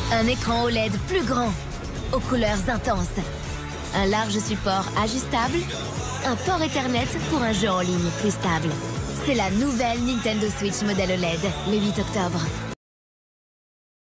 Un écran OLED plus grand, aux couleurs intenses. Un large support ajustable. Un port Ethernet pour un jeu en ligne plus stable. C'est la nouvelle Nintendo Switch modèle OLED, le 8 octobre.